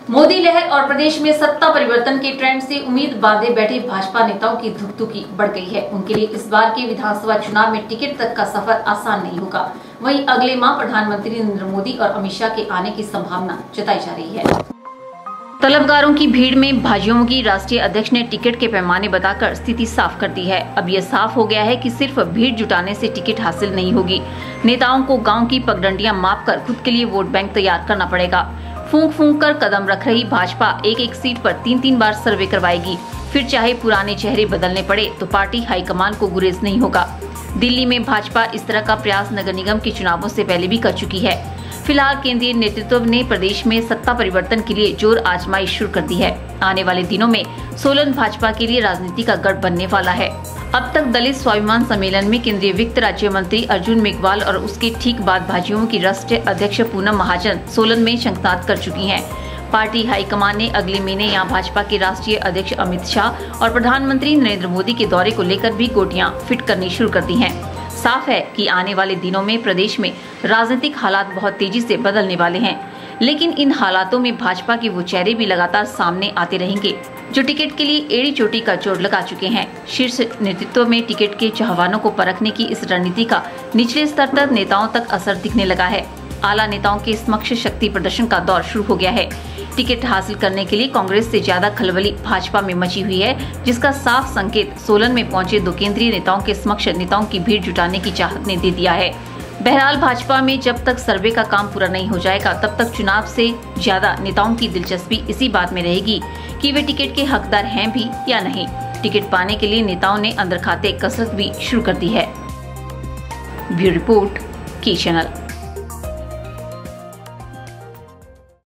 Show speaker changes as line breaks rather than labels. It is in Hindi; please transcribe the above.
मोदी लहर और प्रदेश में सत्ता परिवर्तन के ट्रेंड से उम्मीद बांधे बैठे भाजपा नेताओं की धुकधुकी बढ़ गई है। उनके लिए इस बार के विधानसभा चुनाव में टिकट तक का सफर आसान नहीं होगा। वहीं अगले माह प्रधानमंत्री नरेंद्र मोदी और अमित शाह के आने की संभावना जताई जा रही है। तलबगारों की भीड़ में भाजयुमो की राष्ट्रीय अध्यक्ष ने टिकट के पैमाने बताकर स्थिति साफ कर दी है। अब यह साफ हो गया है कि सिर्फ भीड़ जुटाने से टिकट हासिल नहीं होगी। नेताओं को गांव की पगडंडियां मापकर खुद के लिए वोट बैंक तैयार करना पड़ेगा। फूंक फूंक कर कदम रख रही भाजपा एक एक सीट पर 3-3 बार सर्वे करवाएगी। फिर चाहे पुराने चेहरे बदलने पड़े तो पार्टी हाईकमान को गुरेज नहीं होगा। दिल्ली में भाजपा इस तरह का प्रयास नगर निगम के चुनावों से पहले भी कर चुकी है। फिलहाल केंद्रीय नेतृत्व ने प्रदेश में सत्ता परिवर्तन के लिए जोर आजमाइश शुरू कर दी है। आने वाले दिनों में सोलन भाजपा के लिए राजनीति का गढ़ बनने वाला है। अब तक दलित स्वाभिमान सम्मेलन में केंद्रीय वित्त राज्य मंत्री अर्जुन मेघवाल और उसके ठीक बाद भाजयुमो की राष्ट्रीय अध्यक्ष पूनम महाजन सोलन में शंखनाद कर चुकी हैं। पार्टी हाईकमान ने अगले महीने यहां भाजपा के राष्ट्रीय अध्यक्ष अमित शाह और प्रधानमंत्री नरेंद्र मोदी के दौरे को लेकर भी गोटियां फिट करनी शुरू कर दी हैं। साफ है कि आने वाले दिनों में प्रदेश में राजनीतिक हालात बहुत तेजी से बदलने वाले हैं, लेकिन इन हालातों में भाजपा के वो चेहरे भी लगातार सामने आते रहेंगे जो टिकट के लिए एड़ी चोटी का जोड़ लगा चुके हैं। शीर्ष नेतृत्व में टिकट के चाहवानों को परखने की इस रणनीति का निचले स्तर तक नेताओं तक असर दिखने लगा है। आला नेताओं के समक्ष शक्ति प्रदर्शन का दौर शुरू हो गया है। टिकट हासिल करने के लिए कांग्रेस से ज्यादा खलबली भाजपा में मची हुई है, जिसका साफ संकेत सोलन में पहुंचे 2 केंद्रीय नेताओं के समक्ष नेताओं की भीड़ जुटाने की चाहत ने दे दिया है। बहरहाल भाजपा में जब तक सर्वे का काम पूरा नहीं हो जाएगा तब तक चुनाव से ज्यादा नेताओं की दिलचस्पी इसी बात में रहेगी कि वे टिकट के हकदार हैं भी या नहीं। टिकट पाने के लिए नेताओं ने अंदर खाते कसरत भी शुरू कर दी है। ब्यूरो रिपोर्ट की चैनल।